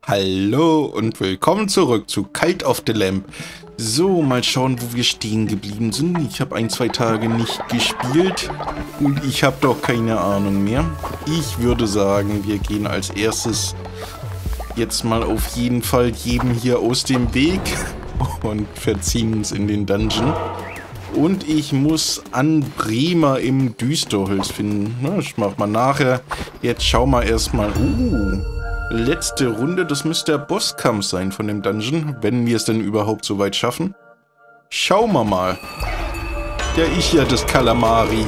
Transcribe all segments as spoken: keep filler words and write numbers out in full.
Hallo und willkommen zurück zu Cult of the Lamp. So, mal schauen, wo wir stehen geblieben sind. Ich habe ein, zwei Tage nicht gespielt und ich habe doch keine Ahnung mehr. Ich würde sagen, wir gehen als erstes jetzt mal auf jeden Fall jedem hier aus dem Weg und verziehen uns in den Dungeon. Und ich muss Anbremer im Düsterholz finden. Na, das machen wir nachher. Jetzt schauen wir erstmal. Uh, letzte Runde. Das müsste der Bosskampf sein von dem Dungeon. Wenn wir es denn überhaupt so weit schaffen. Schauen wir mal. Der ist ja das Kalamari.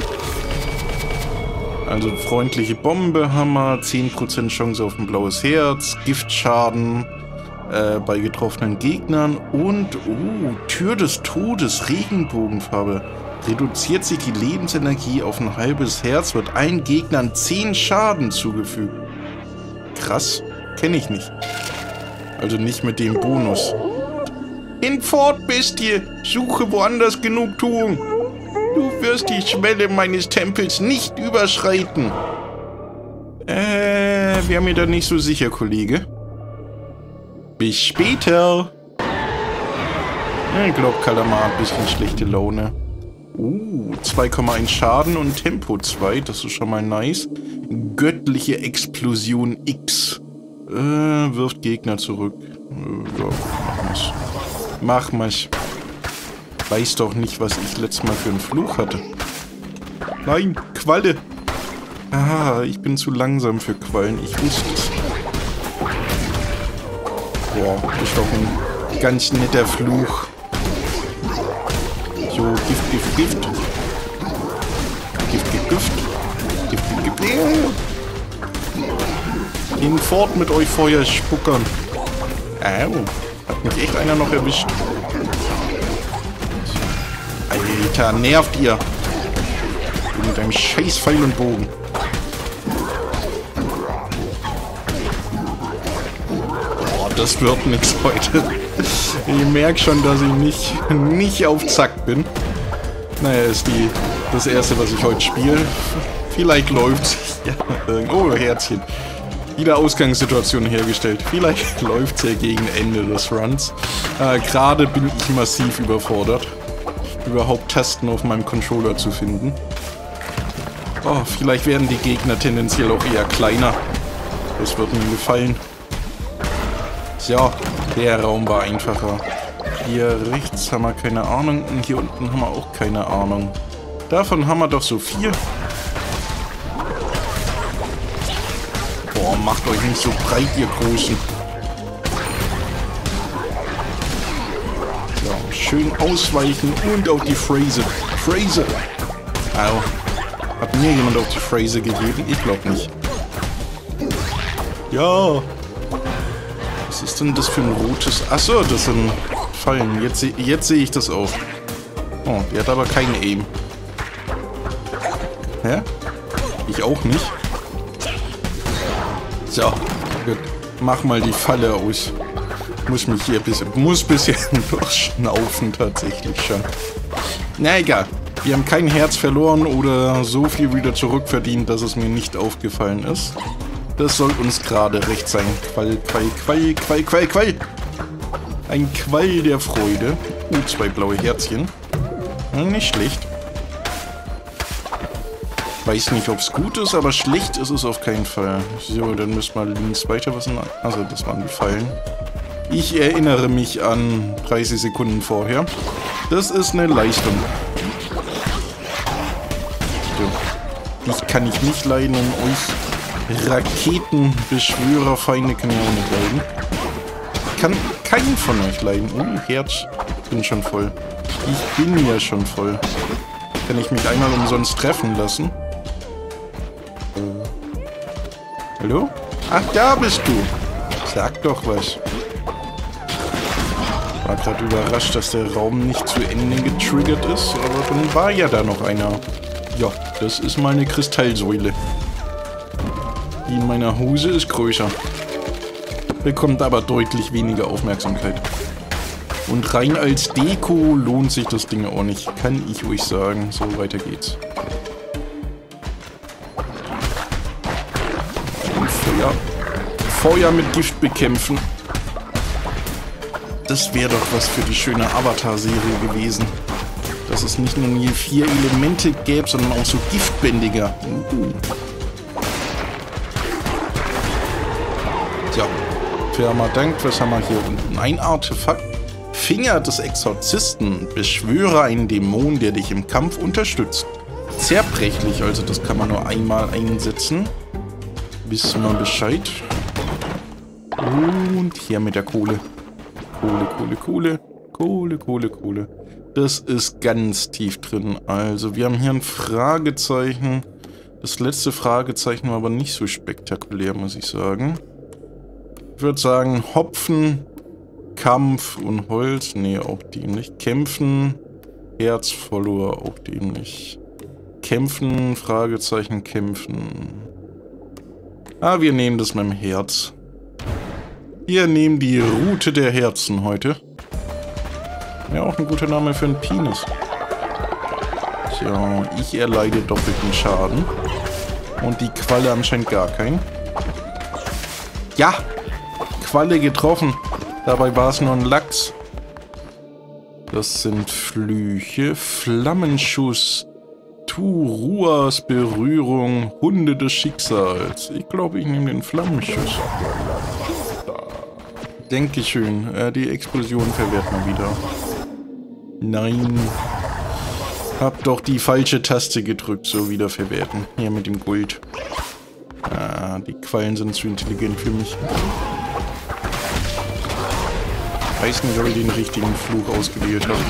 Also freundliche Bombe haben wir. zehn Prozent Chance auf ein blaues Herz. Giftschaden. Äh, bei getroffenen Gegnern und oh, Tür des Todes, Regenbogenfarbe. Reduziert sich die Lebensenergie auf ein halbes Herz, wird allen Gegnern zehn Schaden zugefügt. Krass, kenne ich nicht. Also nicht mit dem Bonus. Hinfort, Bestie, suche woanders Genugtuung. Du wirst die Schwelle meines Tempels nicht überschreiten. Äh, wäre mir da nicht so sicher, Kollege. Bis später. Ich glaube, Kalamar hat ein bisschen schlechte Laune. Uh, zwei Komma eins Schaden und Tempo zwei. Das ist schon mal nice. Göttliche Explosion X. Äh, wirft Gegner zurück. Äh, ja, mach mal's. Mach mal's. Weiß doch nicht, was ich letztes Mal für einen Fluch hatte. Nein, Qualle. Ah, ich bin zu langsam für Quallen. Ich wusste es. Boah, ist doch ein ganz netter Fluch. So, Gift, Gift, Gift. Gift, Gift, Gift. Gift, Gift, Gift. Hinfort mit euch Feuerspuckern. Au, hat mich echt einer noch erwischt. Alter, nervt ihr. Mit einem scheiß Pfeil und Bogen. Das wird nichts heute. Ich merke schon, dass ich nicht, nicht auf Zack bin. Naja, ist die, das erste, was ich heute spiele. Vielleicht läuft's. Ja, oh, Herzchen. Wieder Ausgangssituation hergestellt. Vielleicht läuft's ja gegen Ende des Runs. Äh, Gerade bin ich massiv überfordert, überhaupt Tasten auf meinem Controller zu finden. Oh, vielleicht werden die Gegner tendenziell auch eher kleiner. Das wird mir gefallen. Ja, der Raum war einfacher. Hier rechts haben wir keine Ahnung und hier unten haben wir auch keine Ahnung. Davon haben wir doch so viel. Boah, macht euch nicht so breit, ihr Großen. So, schön ausweichen und auf die Phrase. Phrase. Au. Hat mir jemand auf die Phrase gegeben? Ich glaube nicht. Ja. Was ist denn das für ein rotes? Achso, das sind Fallen. Jetzt, jetzt sehe ich das auch. Oh, der hat aber keinen Aim. Hä? Ich auch nicht. So, gut. Mach mal die Falle aus. Muss mich hier ein bisschen... Muss ein bisschen durchschnaufen tatsächlich schon. Na egal. Wir haben kein Herz verloren oder so viel wieder zurückverdient, dass es mir nicht aufgefallen ist. Das soll uns gerade recht sein. Quall, Quall, Quall, Quall, Quall, Quall. Ein Quall der Freude. Uh, zwei blaue Herzchen. Nicht schlecht. Weiß nicht, ob es gut ist, aber schlecht ist es auf keinen Fall. So, dann müssen wir links weiter was. Also, das waren die Fallen. Ich erinnere mich an dreißig Sekunden vorher. Das ist eine Leistung. So. Ich kann ich nicht leiden, um euch Raketenbeschwörerfeinde kann ich auch nicht leiden. Ich kann keinen von euch leiden. Oh, Herz. Ich bin schon voll. Ich bin ja schon voll. Kann ich mich einmal umsonst treffen lassen? Äh. Hallo? Ach, da bist du. Sag doch was. War gerade überrascht, dass der Raum nicht zu Ende getriggert ist. Aber dann war ja da noch einer. Ja, das ist meine Kristallsäule. Die in meiner Hose ist größer. Bekommt aber deutlich weniger Aufmerksamkeit. Und rein als Deko lohnt sich das Ding auch nicht. Kann ich euch sagen. So, weiter geht's. Feuer. Feuer mit Gift bekämpfen. Das wäre doch was für die schöne Avatar-Serie gewesen. Dass es nicht nur je vier Elemente gäbe, sondern auch so Giftbändiger. Uh. Ja, firmer Dank, was haben wir hier unten? Ein Artefakt. Finger des Exorzisten. Beschwöre einen Dämon, der dich im Kampf unterstützt. Zerbrechlich, also das kann man nur einmal einsetzen. Wissen wir Bescheid. Und hier mit der Kohle. Kohle, Kohle, Kohle. Kohle, Kohle, Kohle. Das ist ganz tief drin. Also wir haben hier ein Fragezeichen. Das letzte Fragezeichen war aber nicht so spektakulär, muss ich sagen. Ich würde sagen Hopfen, Kampf und Holz. Nee, auch dämlich. Kämpfen, Herz, Follower, auch dämlich. Kämpfen, Fragezeichen, kämpfen. Ah, wir nehmen das mit dem Herz. Wir nehmen die Route der Herzen heute. Ja, auch ein guter Name für einen Penis. Tja, ich erleide doppelten Schaden. Und die Qualle anscheinend gar keinen. Ja! Qualle getroffen. Dabei war es nur ein Lachs. Das sind Flüche. Flammenschuss. Turuas Berührung. Hunde des Schicksals. Ich glaube, ich nehme den Flammenschuss. Dankeschön. Äh, die Explosion verwehrt mal wieder. Nein. Hab doch die falsche Taste gedrückt. So, wieder verwerten. Hier mit dem Gold. Ah, die Quallen sind zu intelligent für mich. Weiß nicht, ob ich den richtigen Fluch ausgewählt habe.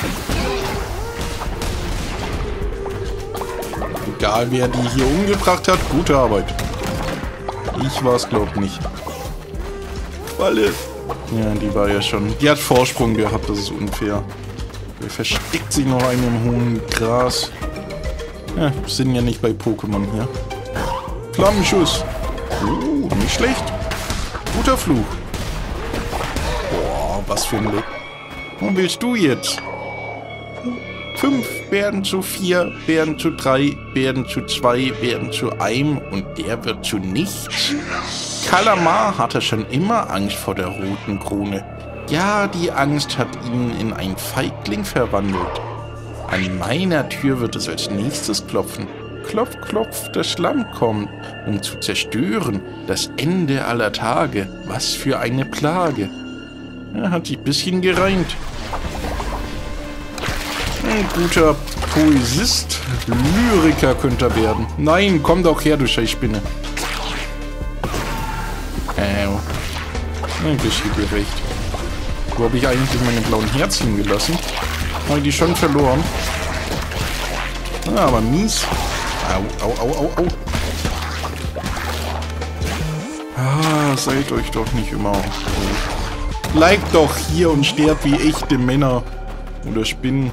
Egal, wer die hier umgebracht hat, gute Arbeit. Ich war's, glaub nicht. Qualle. Ja, die war ja schon... Die hat Vorsprung gehabt, das ist unfair. Der versteckt sich noch einen im hohen Gras. Ja, sind ja nicht bei Pokémon hier. Flammenschuss. Uh, nicht schlecht. Guter Fluch. Boah, was für ein Glück. Was willst du jetzt? Fünf werden zu vier, werden zu drei, werden zu zwei, werden zu einem und der wird zu nichts. Kalamar hatte schon immer Angst vor der roten Krone. Ja, die Angst hat ihn in einen Feigling verwandelt. An meiner Tür wird es als nächstes klopfen. Klopf, klopf, das Schlamm kommt, um zu zerstören, das Ende aller Tage. Was für eine Plage. Er hat sich ein bisschen gereimt. Ein guter Poesist, Lyriker könnte er werden. Nein, komm doch her, du Scheißspinne. Äh, ein bisschen gerecht. Wo habe ich eigentlich meine blauen Herzen gelassen? Habe ich die schon verloren? Ah, aber mies. Au, au, au, au, au. Ah, seid euch doch nicht immer auf. Bleibt doch hier und sterbt wie echte Männer. Oder Spinnen.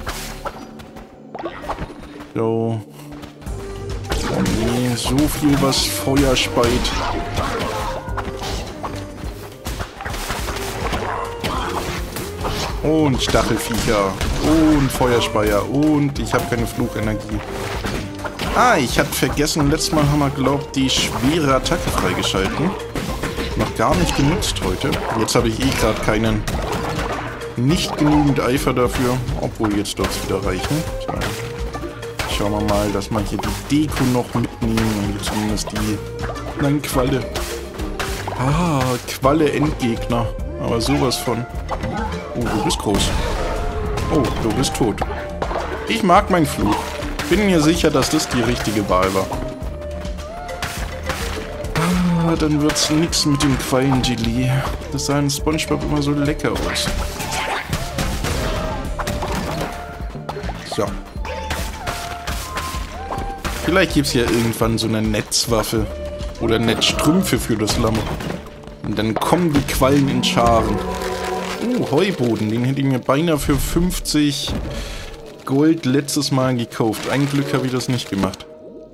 So. Oh nee, so viel, was Feuer speit. Und Stachelviecher. Und Feuerspeier. Und ich habe keine Fluchenergie. Ah, ich hatte vergessen, letztes Mal haben wir, glaubt, die schwere Attacke freigeschalten. Noch gar nicht genutzt heute. Jetzt habe ich eh gerade keinen... Nicht genügend Eifer dafür. Obwohl, jetzt dort es wieder reichen. So. Schauen wir mal, dass wir hier die Deko noch mitnehmen. Und zumindest die... Nein, Qualle. Ah, Qualle-Endgegner. Aber sowas von... Oh, du bist groß. Oh, du bist tot. Ich mag meinen Fluch. Bin mir sicher, dass das die richtige Wahl war. Ah, dann wird's nix mit dem Quallengelee. Das sah in SpongeBob immer so lecker aus. So. Vielleicht gibt's ja irgendwann so eine Netzwaffe. Oder Netzstrümpfe für das Lamm. Und dann kommen die Quallen in Scharen. Oh, Heuboden. Den hätte ich mir beinahe für fünfzig Gold letztes Mal gekauft. Ein Glück habe ich das nicht gemacht.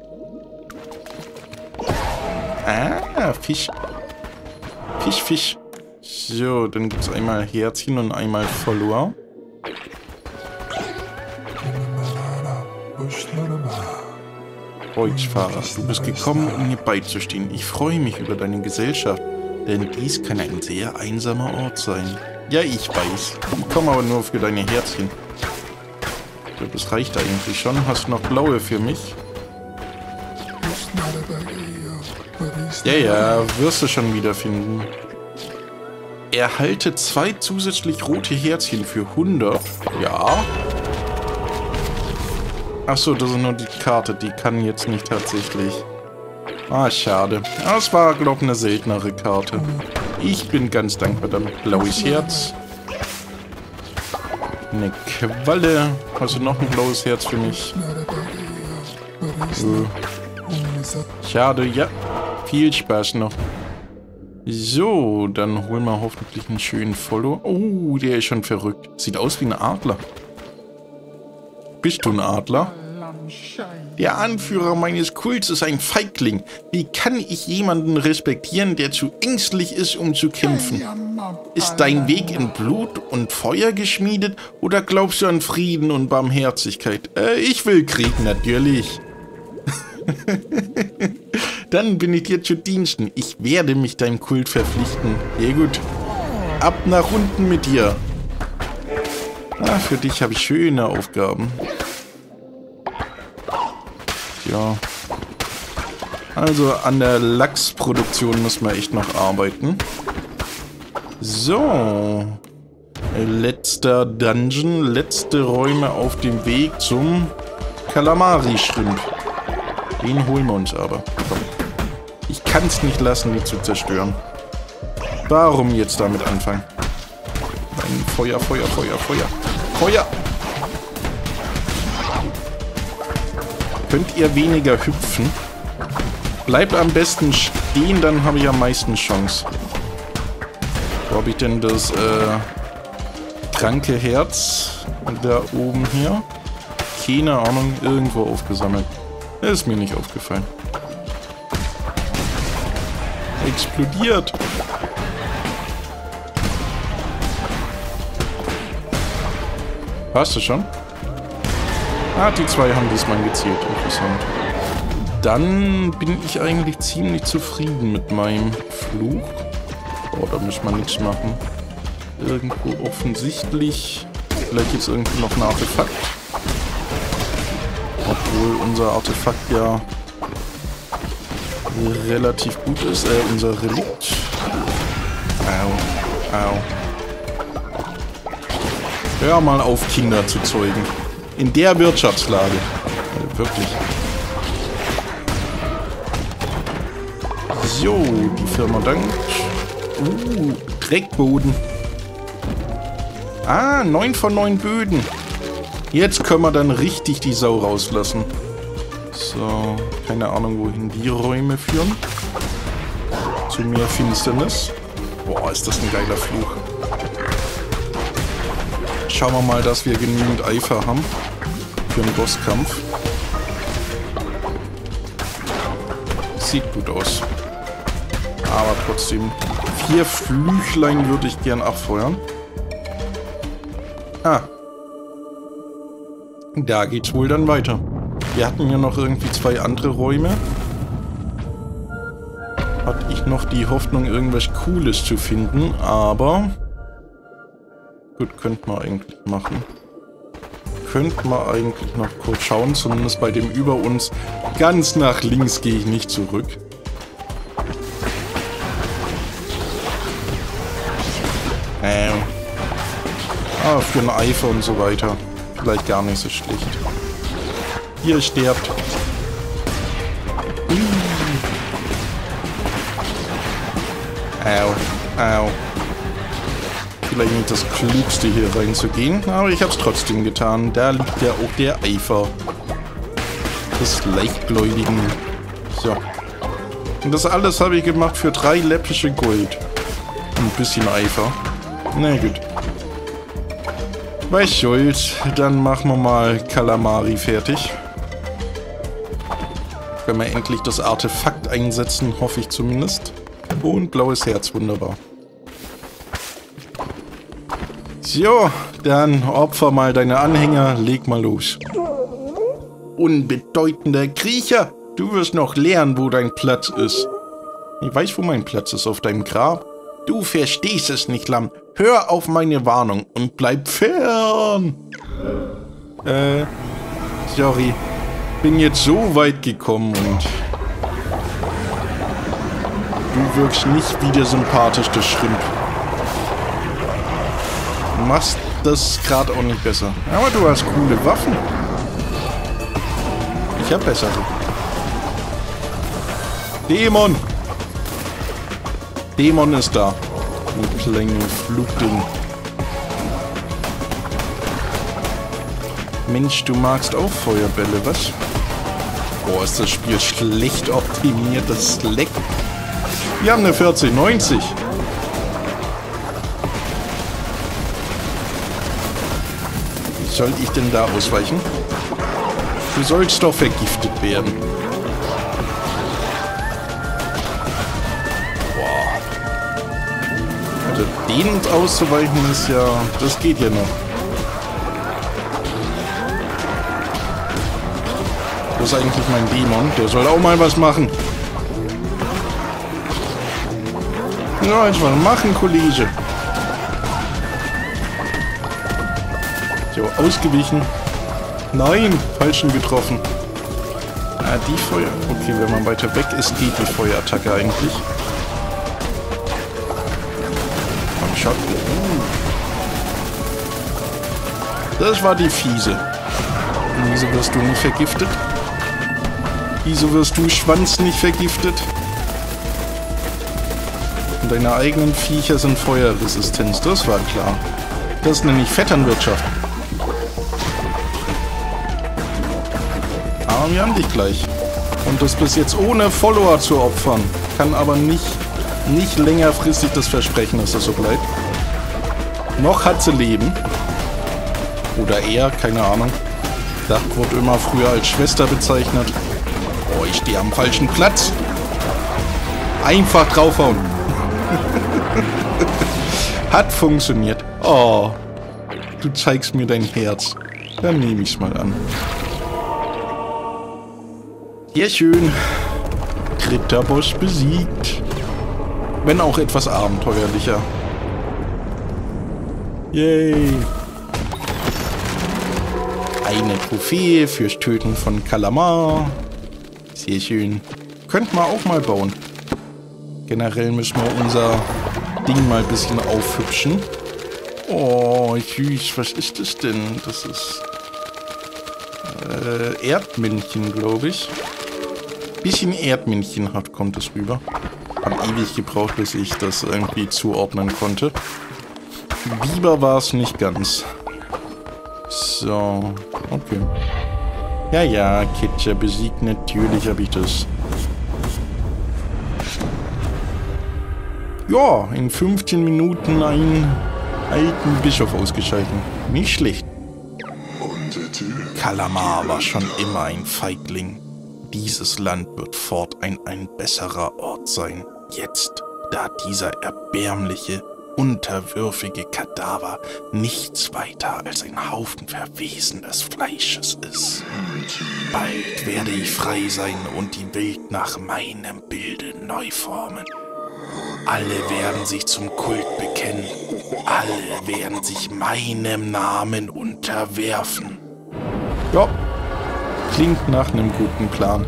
Ah, Fisch. Fisch, Fisch. So, dann gibt es einmal Herzchen und einmal Follower. Holzfahrer, du bist gekommen, um mir beizustehen. Ich freue mich über deine Gesellschaft. Denn dies kann ein sehr einsamer Ort sein. Ja, ich weiß. Ich komme aber nur für deine Herzchen. Ich glaube, das reicht eigentlich schon. Hast du noch blaue für mich? Ja, ja, wirst du schon wiederfinden. Erhalte zwei zusätzlich rote Herzchen für hundert. Ja. Achso, das ist nur die Karte. Die kann jetzt nicht tatsächlich. Ah, schade. Das war, glaube ich, eine seltenere Karte. Ich bin ganz dankbar damit. Blaues Herz. Eine Qualle. Hast du noch ein blaues Herz für mich? Äh. Schade, ja. Viel Spaß noch. So, dann holen wir hoffentlich einen schönen Follow. Oh, der ist schon verrückt. Sieht aus wie ein Adler. Bist du ein Adler? Der Anführer meines Kults ist ein Feigling. Wie kann ich jemanden respektieren, der zu ängstlich ist, um zu kämpfen? Ist dein Weg in Blut und Feuer geschmiedet oder glaubst du an Frieden und Barmherzigkeit? Äh, ich will Krieg, natürlich. Dann bin ich dir zu Diensten. Ich werde mich deinem Kult verpflichten. Sehr gut. Ab nach unten mit dir. Ah, für dich habe ich schöne Aufgaben. Ja. Also an der Lachsproduktion müssen wir echt noch arbeiten. So. Letzter Dungeon. Letzte Räume auf dem Weg zum Kalamari-Shrimp. Den holen wir uns aber. Komm. Ich kann es nicht lassen, die zu zerstören. Warum jetzt damit anfangen? Ein Feuer, Feuer, Feuer, Feuer. Feuer! Könnt ihr weniger hüpfen? Bleibt am besten stehen, dann habe ich am meisten Chance. Wo habe ich denn das äh, kranke Herz da oben hier? Keine Ahnung, irgendwo aufgesammelt. Ist mir nicht aufgefallen. Explodiert! Hast du schon? Ah, die zwei haben diesmal gezielt. Interessant. Dann bin ich eigentlich ziemlich zufrieden mit meinem Fluch. Oh, da muss man nichts machen. Irgendwo offensichtlich. Vielleicht gibt es irgendwie noch ein Artefakt. Obwohl unser Artefakt ja relativ gut ist. Äh, unser Relikt. Au, au. Hör mal auf, Kinder zu zeugen. In der Wirtschaftslage. Äh, wirklich. So, die Firma dankt. Uh, Dreckboden. Ah, neun von neun Böden. Jetzt können wir dann richtig die Sau rauslassen. So, keine Ahnung, wohin die Räume führen. Zu mehr Finsternis. Boah, ist das ein geiler Fluch. Schauen wir mal, dass wir genügend Eifer haben für einen Bosskampf. Sieht gut aus. Aber trotzdem, vier Flüchlein würde ich gern abfeuern. Ah. Da geht's wohl dann weiter. Wir hatten ja noch irgendwie zwei andere Räume. Hatte ich noch die Hoffnung, irgendwas Cooles zu finden, aber... Gut, könnte man eigentlich machen. Könnte man eigentlich noch kurz schauen, zumindest bei dem über uns. Ganz nach links gehe ich nicht zurück. Ähm. Ah, für ein Eifer und so weiter. Vielleicht gar nicht so schlecht. Ihr sterbt. Uh. Au, au. Vielleicht nicht das Klügste hier reinzugehen, aber ich habe es trotzdem getan. Da liegt ja auch der Eifer des Leichtgläubigen. So. Und das alles habe ich gemacht für drei läppische Gold. Und ein bisschen Eifer. Na gut. Was soll's. Dann machen wir mal Kalamari fertig. Können wir endlich das Artefakt einsetzen, hoffe ich zumindest. Und blaues Herz, wunderbar. So, dann opfer mal deine Anhänger, leg mal los. Unbedeutender Kriecher, du wirst noch lernen, wo dein Platz ist. Ich weiß, wo mein Platz ist, auf deinem Grab. Du verstehst es nicht, Lamm. Hör auf meine Warnung und bleib fern. Äh, sorry. Bin jetzt so weit gekommen und du wirkst nicht wie der sympathischste Schrimp. Du machst das gerade auch nicht besser. Aber du hast coole Waffen. Ich hab bessere. Dämon! Dämon ist da. Ein kleines Flugding. Mensch, du magst auch Feuerbälle, was? Boah, ist das Spiel schlecht optimiert, das leckt. Wir haben eine vierzehn neunzig. Wie soll ich denn da ausweichen? Du sollst doch vergiftet werden. Boah. Also den auszuweichen ist ja... Das geht ja noch. Das ist eigentlich mein Dämon. Der soll auch mal was machen. Ja, jetzt mal machen, Kollege. So, ausgewichen. Nein, falschen getroffen. Ah, die Feuer... Okay, wenn man weiter weg ist, geht die Feuerattacke eigentlich. Komm, Schock. Das war die fiese. Wieso wirst du nicht vergiftet? Wieso wirst du Schwanz nicht vergiftet? Und deine eigenen Viecher sind Feuerresistenz, das war klar. Das nenne ich Vetternwirtschaft. Aber wir haben dich gleich. Und das bis jetzt ohne Follower zu opfern. Kann aber nicht, nicht längerfristig das versprechen, dass das so bleibt. Noch hat sie Leben. Oder er, keine Ahnung. Das wurde immer früher als Schwester bezeichnet. Oh, ich stehe am falschen Platz. Einfach draufhauen. Hat funktioniert. Oh, du zeigst mir dein Herz. Dann nehme ich's mal an. Sehr schön. Dritter Boss besiegt. Wenn auch etwas abenteuerlicher. Yay. Eine Trophäe fürs Töten von Kalamar. Sehr schön. Könnten wir auch mal bauen. Generell müssen wir unser Ding mal ein bisschen aufhübschen. Oh, süß. Was ist das denn? Das ist äh, Erdmännchen, glaube ich. Bisschen Erdmännchenhaft kommt es rüber. Hab ewig gebraucht, bis ich das irgendwie zuordnen konnte. Biber war es nicht ganz. So, okay. Ja, ja, Ketcher besiegt. Natürlich habe ich das. Ja, in fünfzehn Minuten einen alten Bischof ausgeschalten. Nicht schlecht. Kalamar war schon immer ein Feigling. Dieses Land wird fortan ein besserer Ort sein. Jetzt, da dieser erbärmliche, unterwürfige Kadaver nichts weiter als ein Haufen verwesenes Fleisches ist. Bald werde ich frei sein und die Welt nach meinem Bilde neu formen. Alle werden sich zum Kult bekennen. Alle werden sich meinem Namen unterwerfen. Ja, klingt nach einem guten Plan.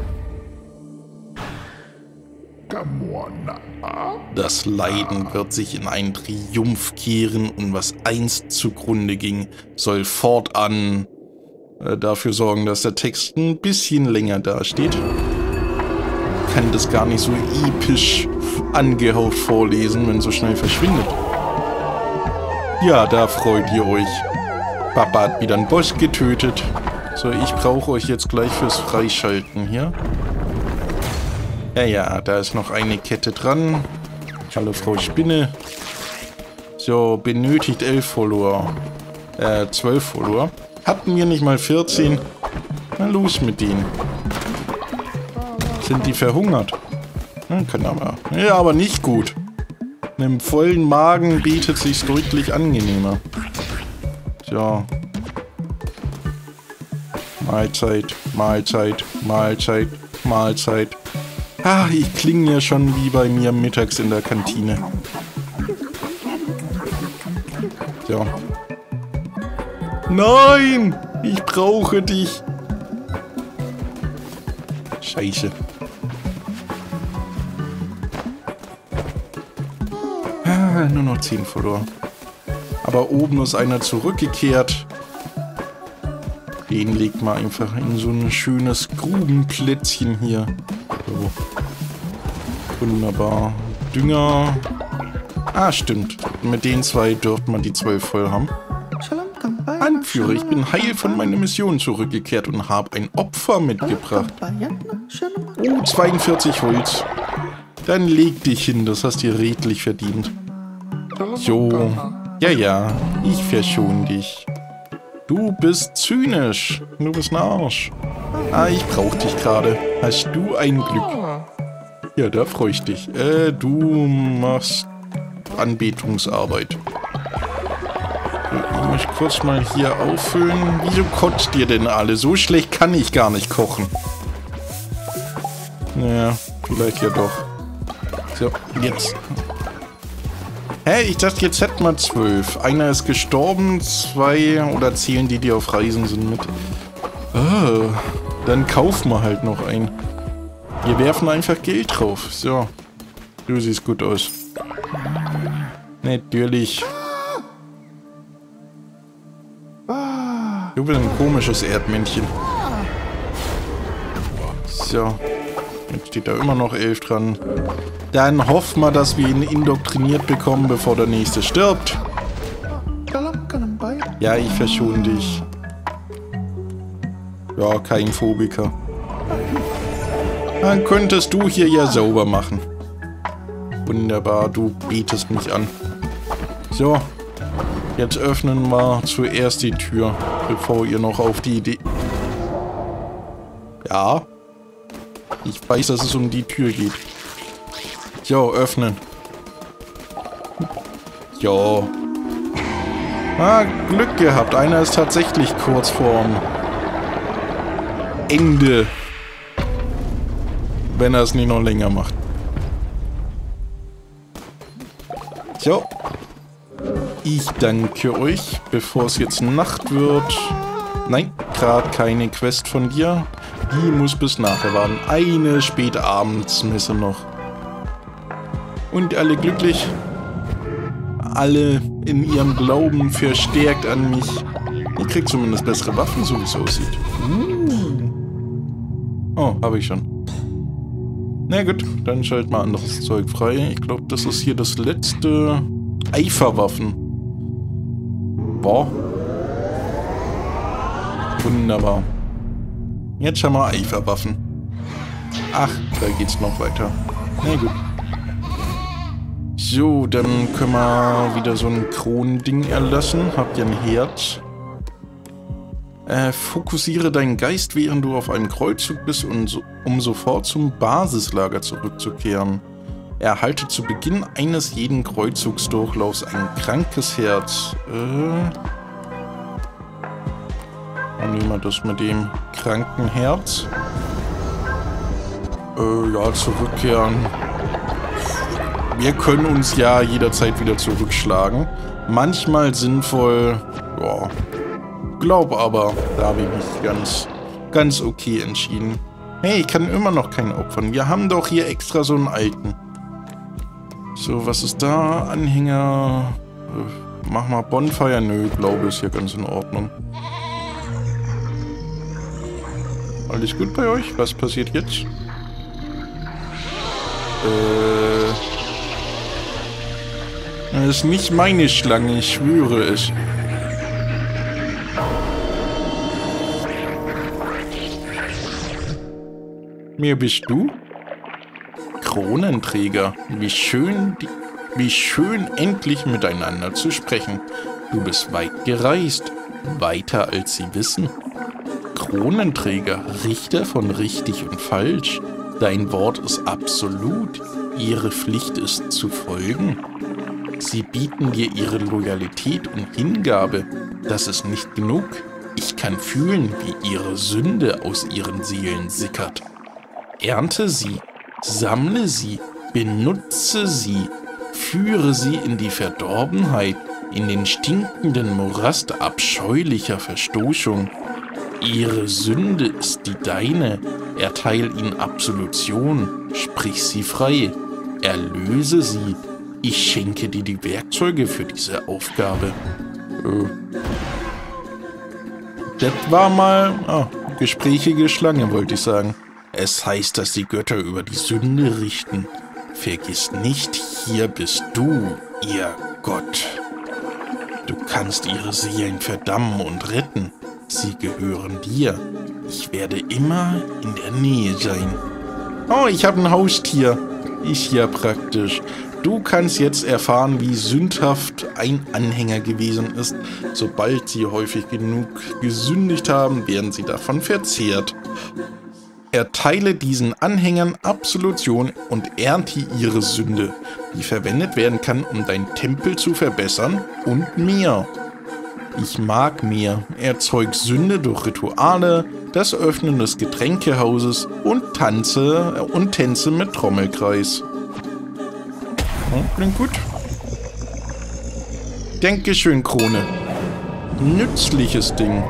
Das Leiden wird sich in einen Triumph kehren und was einst zugrunde ging, soll fortan äh, dafür sorgen, dass der Text ein bisschen länger dasteht. Ich kann das gar nicht so episch angehaucht vorlesen, wenn es so schnell verschwindet. Ja, da freut ihr euch. Papa hat wieder einen Boss getötet. So, ich brauche euch jetzt gleich fürs Freischalten hier. Ja, ja, da ist noch eine Kette dran. Hallo, Frau Spinne. So, benötigt elf Follower. Äh, zwölf Follower. Hatten wir nicht mal vierzehn? Na los mit denen. Sind die verhungert? Hm, kann aber. Ja, aber nicht gut. Mit einem vollen Magen bietet sich's deutlich angenehmer. So. Mahlzeit, Mahlzeit, Mahlzeit, Mahlzeit. Ah, ich klinge ja schon wie bei mir mittags in der Kantine. So. Nein! Ich brauche dich! Scheiße. Ah, nur noch zehn verloren. Aber oben ist einer zurückgekehrt. Den legt man einfach in so ein schönes Grubenplätzchen hier. So. Wunderbar. Dünger. Ah, stimmt. Mit den zwei dürfte man die zwölf voll haben. Anführer, ich bin heil von meiner Mission zurückgekehrt und habe ein Opfer mitgebracht. Oh, zweiundvierzig Holz. Dann leg dich hin, das hast du redlich verdient. Jo. Ja, ja, ich verschone dich. Du bist zynisch. Du bist ein Arsch. Ah, ich brauch dich gerade. Hast du ein Glück? Ja, da freu ich dich. Äh, du machst Anbetungsarbeit. Ich muss kurz mal hier auffüllen. Wieso kotzt ihr denn alle? So schlecht kann ich gar nicht kochen. Naja, vielleicht ja doch. So, jetzt. Hä, ich dachte, jetzt hätten wir zwölf. Einer ist gestorben, zwei oder zählen die, die auf Reisen sind mit. Oh, dann kaufen wir halt noch einen. Wir werfen einfach Geld drauf. So. Du siehst gut aus. Natürlich. Du bist ein komisches Erdmännchen. So. Jetzt steht da immer noch elf dran. Dann hoffen wir, dass wir ihn indoktriniert bekommen, bevor der nächste stirbt. Ja, ich verschone dich. Ja, kein Phobiker. Dann könntest du hier ja sauber machen. Wunderbar, du betest mich an. So. Jetzt öffnen wir zuerst die Tür, bevor ihr noch auf die Idee... Ja. Ich weiß, dass es um die Tür geht. So, öffnen. Jo. Ah, Glück gehabt. Einer ist tatsächlich kurz vorm Ende. Wenn er es nicht noch länger macht. So. Ich danke euch, bevor es jetzt Nacht wird. Nein, gerade keine Quest von dir. Die muss bis nachher warten. Eine Spätabendsmesse noch. Und alle glücklich. Alle in ihrem Glauben verstärkt an mich. Ich krieg zumindest bessere Waffen, so wie es aussieht. Oh, habe ich schon. Na gut, dann schalten wir anderes Zeug frei. Ich glaube, das ist hier das letzte Eiferwaffen. Boah. Wunderbar. Jetzt haben wir Eiferwaffen. Ach, da geht's noch weiter. Na gut. So, dann können wir wieder so ein Kronending erlassen. Habt ihr ein Herz? Äh, fokussiere deinen Geist, während du auf einem Kreuzzug bist, und so, um sofort zum Basislager zurückzukehren. Erhalte zu Beginn eines jeden Kreuzzugsdurchlaufs ein krankes Herz. Äh. Dann nehmen wir das mit dem kranken Herz. Äh, ja, zurückkehren. Wir können uns ja jederzeit wieder zurückschlagen. Manchmal sinnvoll. Ja. Glaub aber, da habe ich mich ganz, ganz okay entschieden. Hey, ich kann immer noch keinen opfern. Wir haben doch hier extra so einen alten. So, was ist da? Anhänger. Mach mal Bonfire. Nö, glaube ist ja ganz in Ordnung. Alles gut bei euch? Was passiert jetzt? Äh. Das ist nicht meine Schlange, ich schwöre es. Wer bist du? Kronenträger. Wie schön, die, wie schön endlich miteinander zu sprechen. Du bist weit gereist. Weiter als sie wissen. Kronenträger, Richter von richtig und falsch. Dein Wort ist absolut. Ihre Pflicht ist zu folgen. Sie bieten dir ihre Loyalität und Hingabe. Das ist nicht genug. Ich kann fühlen, wie ihre Sünde aus ihren Seelen sickert. Ernte sie. Sammle sie, benutze sie, führe sie in die Verdorbenheit, in den stinkenden Morast abscheulicher Verstoßung. Ihre Sünde ist die deine, erteil ihnen Absolution, sprich sie frei, erlöse sie. Ich schenke dir die Werkzeuge für diese Aufgabe. Äh. Das war mal... Ah, gesprächige Schlange, wollte ich sagen. Es heißt, dass die Götter über die Sünde richten. Vergiss nicht, hier bist du, ihr Gott. Du kannst ihre Seelen verdammen und retten. Sie gehören dir. Ich werde immer in der Nähe sein. Oh, ich habe ein Haustier. Ich ja praktisch. Du kannst jetzt erfahren, wie sündhaft ein Anhänger gewesen ist. Sobald sie häufig genug gesündigt haben, werden sie davon verzehrt. Erteile diesen Anhängern Absolution und ernte ihre Sünde, die verwendet werden kann, um deinen Tempel zu verbessern und mehr. Ich mag mehr. Erzeug Sünde durch Rituale, das Öffnen des Getränkehauses und tanze und Tänze mit Trommelkreis. Oh, klingt gut. Dankeschön, Krone. Nützliches Ding.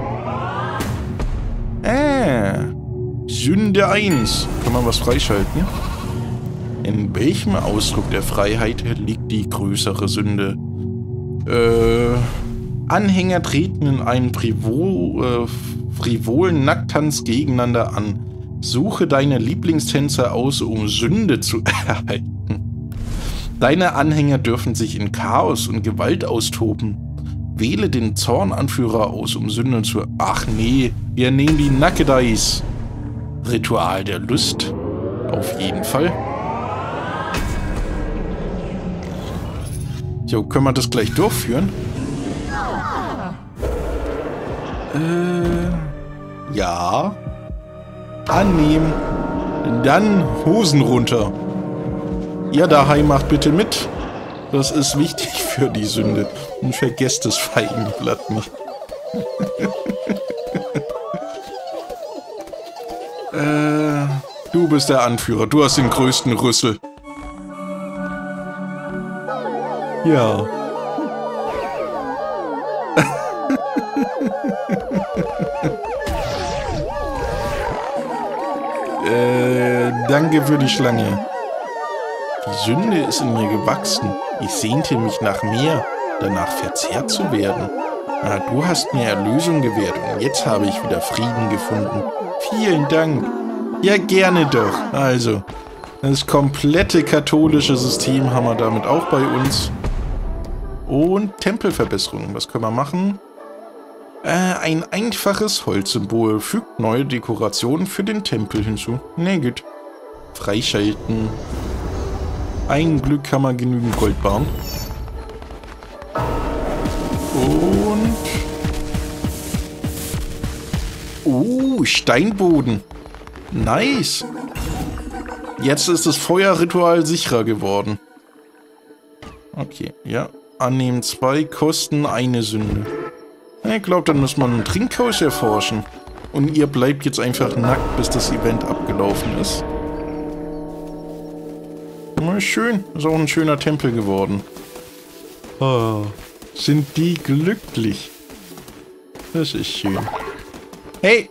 Äh. Sünde eins. Kann man was freischalten? In welchem Ausdruck der Freiheit liegt die größere Sünde? Äh. Anhänger treten in einem Frivo, äh, frivolen Nacktanz gegeneinander an. Suche deine Lieblingstänzer aus, um Sünde zu erhalten. Deine Anhänger dürfen sich in Chaos und Gewalt austoben. Wähle den Zornanführer aus, um Sünde zu... Ach nee, wir nehmen die Nackedeis. Ritual der Lust. Auf jeden Fall. So, können wir das gleich durchführen? Äh, ja. Annehmen. Dann Hosen runter. Ihr daheim macht bitte mit. Das ist wichtig für die Sünde. Und vergesst das Feigenblatt nicht. äh, du bist der Anführer. Du hast den größten Rüssel. Ja. äh, danke für die Schlange. Die Sünde ist in mir gewachsen. Ich sehnte mich nach mehr, danach verzehrt zu werden. Na, du hast mir Erlösung gewährt und jetzt habe ich wieder Frieden gefunden. Vielen Dank. Ja, gerne doch. Also, das komplette katholische System haben wir damit auch bei uns. Und Tempelverbesserungen. Was können wir machen? Äh, ein einfaches Holzsymbol. Fügt neue Dekorationen für den Tempel hinzu. Na gut. Freischalten. Ein Glück kann man genügend Gold bauen. Und... Oh, Steinboden. Nice. Jetzt ist das Feuerritual sicherer geworden. Okay, ja. Annehmen zwei, kosten eine Sünde. Ich glaube, dann muss man ein Trinkhaus erforschen. Und ihr bleibt jetzt einfach nackt, bis das Event abgelaufen ist. Na schön, ist auch ein schöner Tempel geworden. Oh, sind die glücklich. Das ist schön. Hey!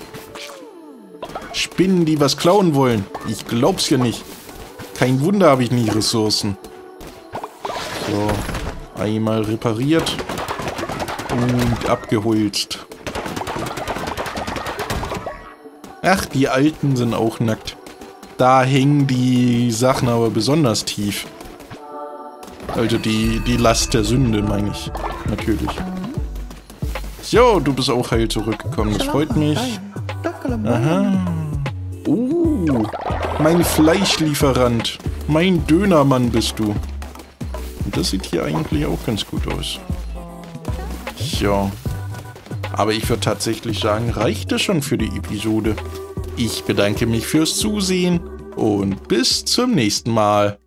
Spinnen, die was klauen wollen. Ich glaub's ja nicht. Kein Wunder, habe ich nie Ressourcen. So, einmal repariert. Und abgeholzt. Ach, die Alten sind auch nackt. Da hängen die Sachen aber besonders tief. Also die, die Last der Sünde, meine ich. Natürlich. So, du bist auch heil zurückgekommen. Das freut mich. Aha. Oh, mein Fleischlieferant. Mein Dönermann bist du. Und das sieht hier eigentlich auch ganz gut aus. Ja. Aber ich würde tatsächlich sagen, reicht es schon für die Episode. Ich bedanke mich fürs Zusehen und bis zum nächsten Mal.